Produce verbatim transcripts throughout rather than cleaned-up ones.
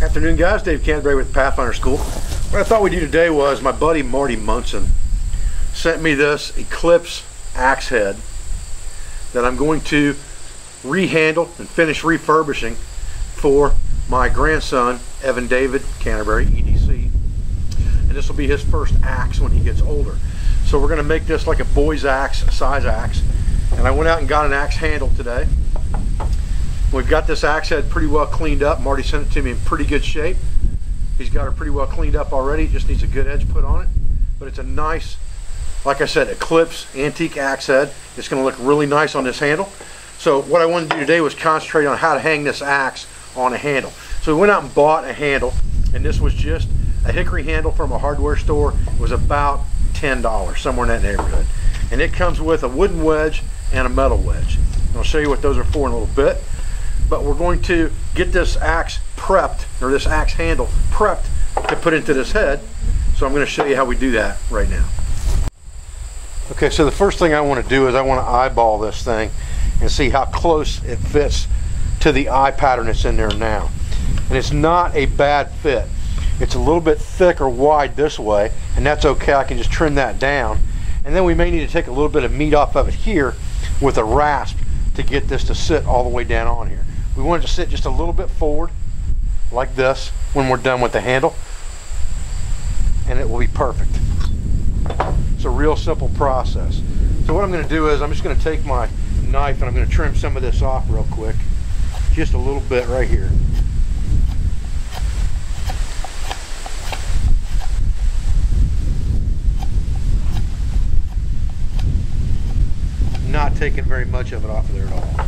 Afternoon, guys. Dave Canterbury with Pathfinder School. What I thought we'd do today was my buddy Marty Munson sent me this Eclipse axe head that I'm going to rehandle and finish refurbishing for my grandson Evan David Canterbury, E D C, and this will be his first axe when he gets older. So we're going to make this like a boy's axe, a size axe, and I went out and got an axe handle today. We've got this axe head pretty well cleaned up. Marty sent it to me in pretty good shape. He's got it pretty well cleaned up already. It just needs a good edge put on it. But it's a nice, like I said, Eclipse antique axe head. It's going to look really nice on this handle. So what I wanted to do today was concentrate on how to hang this axe on a handle. So we went out and bought a handle, and this was just a hickory handle from a hardware store. It was about ten dollars, somewhere in that neighborhood. And it comes with a wooden wedge and a metal wedge. And I'll show you what those are for in a little bit. But we're going to get this axe prepped, or this axe handle prepped to put into this head. So I'm going to show you how we do that right now. Okay, so the first thing I want to do is I want to eyeball this thing and see how close it fits to the eye pattern that's in there now. And it's not a bad fit. It's a little bit thick or wide this way, and that's okay. I can just trim that down. And then we may need to take a little bit of meat off of it here with a rasp to get this to sit all the way down on here. We want it to sit just a little bit forward like this when we're done with the handle, and it will be perfect. It's a real simple process. So what I'm going to do is I'm just going to take my knife and I'm going to trim some of this off real quick, just a little bit right here. Not taking very much of it off of there at all.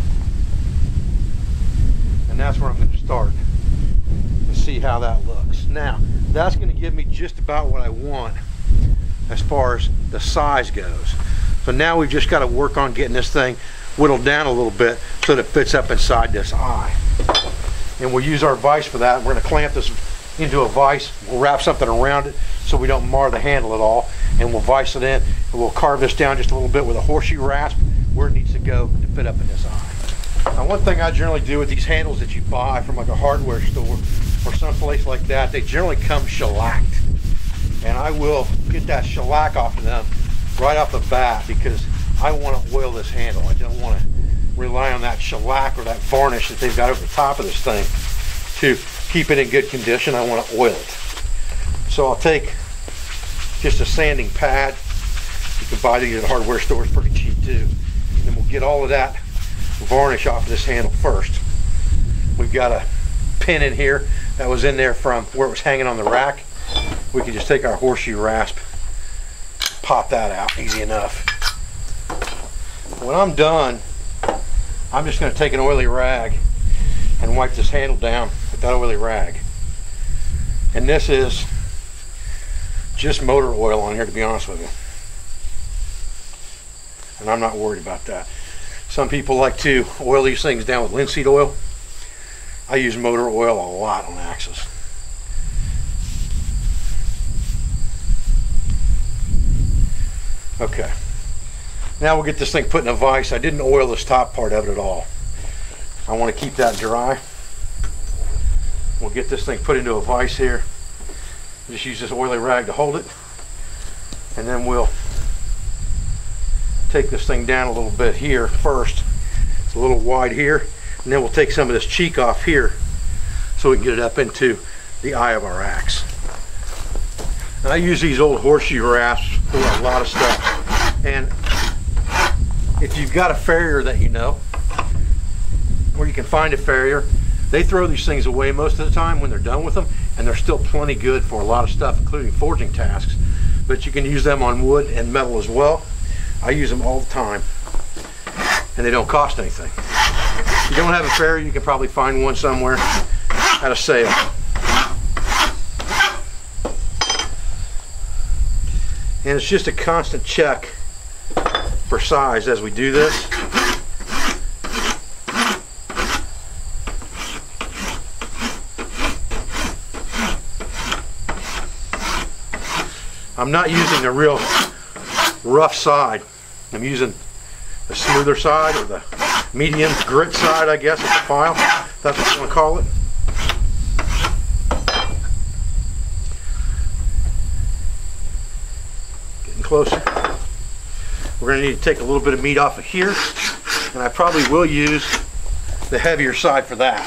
And that's where I'm going to start and see how that looks. Now, that's going to give me just about what I want as far as the size goes. So now we've just got to work on getting this thing whittled down a little bit so that it fits up inside this eye. And we'll use our vise for that. We're going to clamp this into a vise. We'll wrap something around it so we don't mar the handle at all. And we'll vise it in. And we'll carve this down just a little bit with a horseshoe rasp where it needs to go to fit up in this eye. Now, one thing I generally do with these handles that you buy from like a hardware store or someplace like that, they generally come shellacked. And I will get that shellac off of them right off the bat because I want to oil this handle. I don't want to rely on that shellac or that varnish that they've got over the top of this thing to keep it in good condition. I want to oil it. So I'll take just a sanding pad. You can buy these at hardware stores pretty cheap too. And then we'll get all of that varnish off of this handle first. We've got a pin in here that was in there from where it was hanging on the rack. We can just take our horseshoe rasp, pop that out easy enough. When I'm done, I'm just going to take an oily rag and wipe this handle down with that oily rag. And this is just motor oil on here, to be honest with you. And I'm not worried about that. Some people like to oil these things down with linseed oil. I use motor oil a lot on axes. Okay. Now we'll get this thing put in a vise. I didn't oil this top part of it at all. I want to keep that dry. We'll get this thing put into a vise here. Just use this oily rag to hold it. And then we'll take this thing down a little bit here first. It's a little wide here. And then we'll take some of this cheek off here so we can get it up into the eye of our axe. And I use these old horseshoe rasps for a lot of stuff. And if you've got a farrier that you know, or you can find a farrier, they throw these things away most of the time when they're done with them, and they're still plenty good for a lot of stuff, including forging tasks. But you can use them on wood and metal as well. I use them all the time, and they don't cost anything. If you don't have a farrier, you can probably find one somewhere at a sale. And it's just a constant check for size as we do this. I'm not using the real rough side. I'm using the smoother side, or the medium grit side, I guess, of the file. That's what you want to call it. closer. We're going to need to take a little bit of meat off of here, and I probably will use the heavier side for that.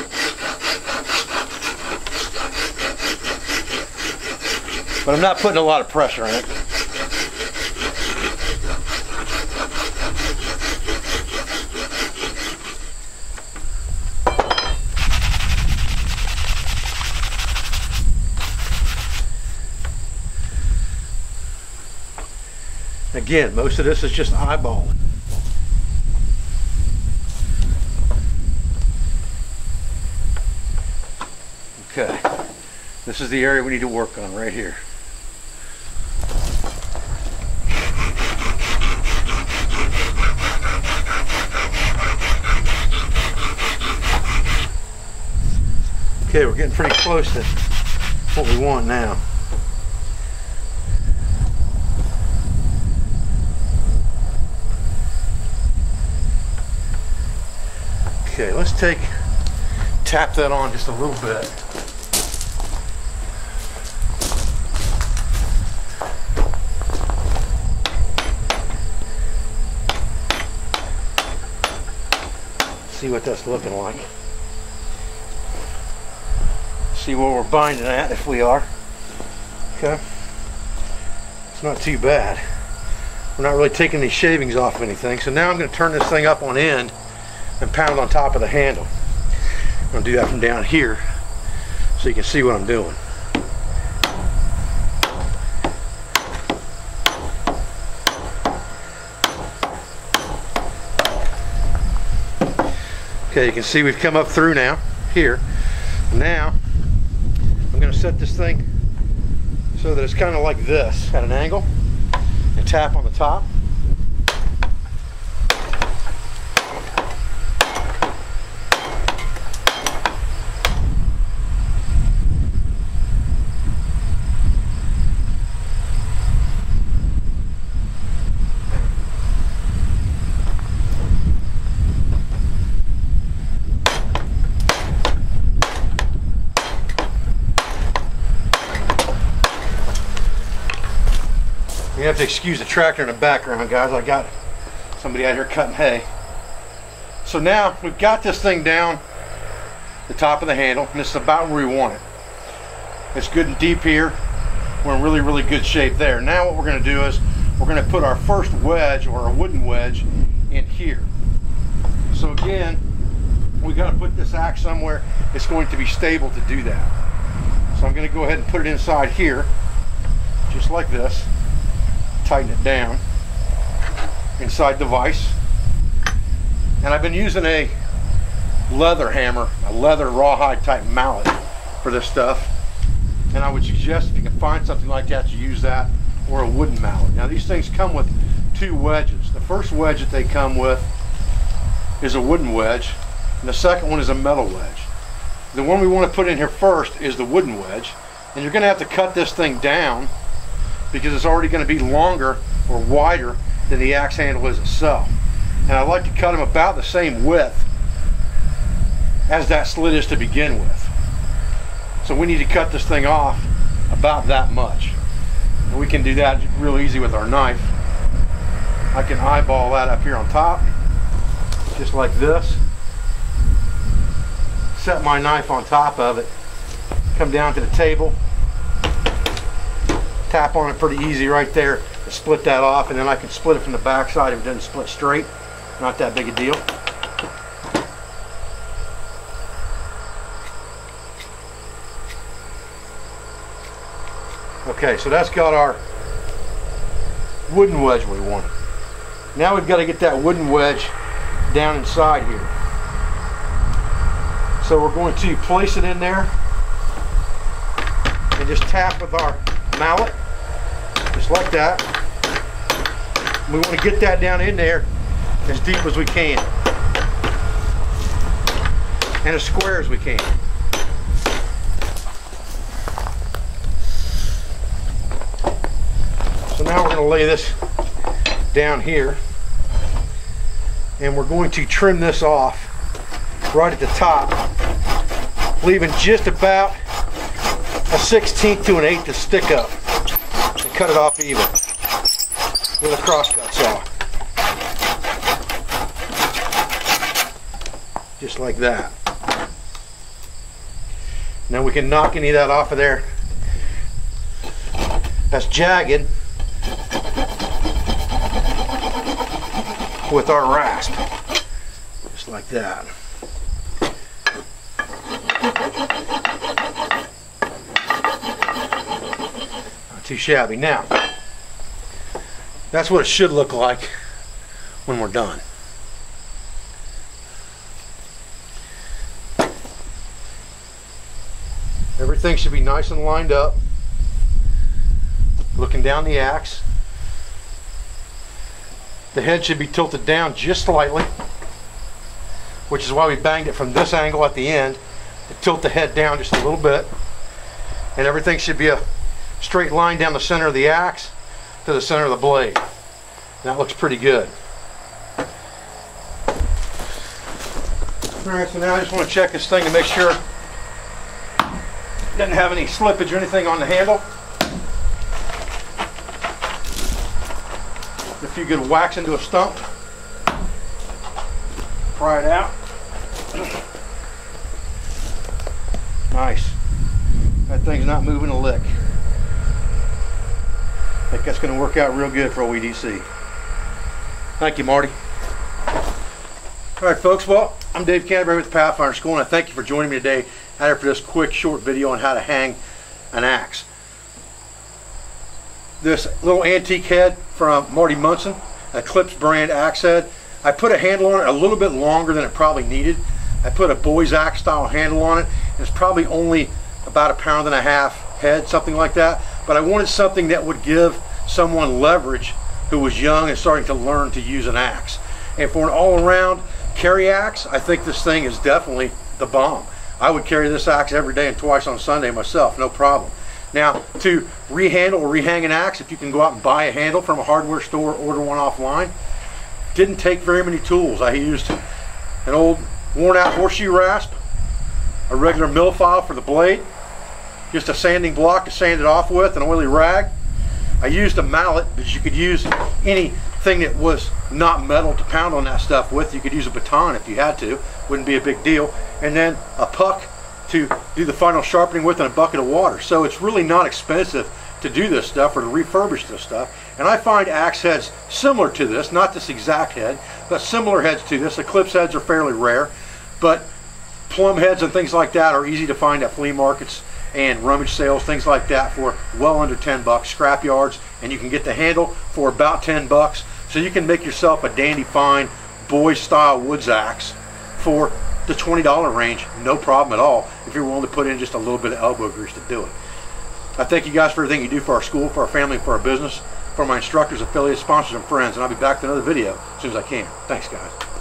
But I'm not putting a lot of pressure on it. Again, most of this is just eyeballing. Okay, this is the area we need to work on right here. Okay, we're getting pretty close to what we want now. Okay, let's take, tap that on just a little bit. See what that's looking like. See where we're binding at, if we are. Okay. It's not too bad. We're not really taking these shavings off of anything. So now I'm going to turn this thing up on end and pound on top of the handle. I'm going to do that from down here so you can see what I'm doing. Okay, you can see we've come up through now, here. Now, I'm going to set this thing so that it's kind of like this, at an angle, and tap on the top. You have to excuse the tractor in the background, guys. I got somebody out here cutting hay. So now we've got this thing down the top of the handle, and this is about where we want it. It's good and deep here. We're in really, really good shape there. Now what we're going to do is we're going to put our first wedge, or a wooden wedge, in here. So again, we got to put this axe somewhere it's going to be stable to do that. So I'm going to go ahead and put it inside here, just like this. Tighten it down inside the vise, and I've been using a leather hammer, a leather rawhide type mallet for this stuff, and I would suggest if you can find something like that, you use that, or a wooden mallet. Now these things come with two wedges. The first wedge that they come with is a wooden wedge, and the second one is a metal wedge. The one we want to put in here first is the wooden wedge, and you're going to have to cut this thing down because it's already going to be longer or wider than the axe handle is itself. And I like to cut them about the same width as that slit is to begin with. So we need to cut this thing off about that much. And we can do that real easy with our knife. I can eyeball that up here on top, just like this. Set my knife on top of it, come down to the table, tap on it pretty easy right there to split that off, and then I can split it from the back side if it doesn't split straight. Not that big a deal. Okay, so that's got our wooden wedge we want. Now we've got to get that wooden wedge down inside here. So we're going to place it in there and just tap with our mallet. Just like that. We want to get that down in there as deep as we can and as square as we can. So now we're going to lay this down here, and we're going to trim this off right at the top, leaving just about a sixteenth to an eighth to stick up. Cut it off even. with a crosscut saw. Just like that. Now we can knock any of that off of there that's jagged with our rasp. Just like that. Not too shabby. Now, that's what it should look like when we're done. Everything should be nice and lined up. Looking down the axe. The head should be tilted down just slightly, which is why we banged it from this angle at the end to tilt the head down just a little bit. And everything should be a straight line down the center of the axe to the center of the blade. And that looks pretty good. Alright, so now I just want to check this thing to make sure it doesn't have any slippage or anything on the handle. A few good whacks into a stump. Pry it out. Nice. That thing's not moving a lick. I think that's going to work out real good for old E D C. Thank you, Marty. Alright folks, well, I'm Dave Canterbury with the Pathfinder School, and I thank you for joining me today out here for this quick short video on how to hang an axe. This little antique head from Marty Munson, a Eclipse brand axe head. I put a handle on it a little bit longer than it probably needed. I put a boy's axe style handle on it, and it's probably only about a pound and a half head, something like that. But I wanted something that would give someone leverage who was young and starting to learn to use an axe. And for an all-around carry axe, I think this thing is definitely the bomb. I would carry this axe every day and twice on Sunday myself, no problem. Now, to rehandle or rehang an axe, if you can go out and buy a handle from a hardware store or order one offline, didn't take very many tools. I used an old worn out horseshoe rasp, a regular mill file for the blade, just a sanding block to sand it off with, an oily rag. I used a mallet, but you could use anything that was not metal to pound on that stuff with. You could use a baton if you had to, wouldn't be a big deal. And then a puck to do the final sharpening with, and a bucket of water. So it's really not expensive to do this stuff or to refurbish this stuff. And I find axe heads similar to this, not this exact head, but similar heads to this. Eclipse heads are fairly rare, but plumb heads and things like that are easy to find at flea markets and rummage sales, things like that, for well under ten bucks, scrap yards, and you can get the handle for about ten bucks. So you can make yourself a dandy fine boy style woods axe for the twenty dollar range, no problem at all, if you're willing to put in just a little bit of elbow grease to do it. I thank you guys for everything you do for our school, for our family, for our business, for my instructors, affiliates, sponsors, and friends, and I'll be back with another video as soon as I can. Thanks, guys.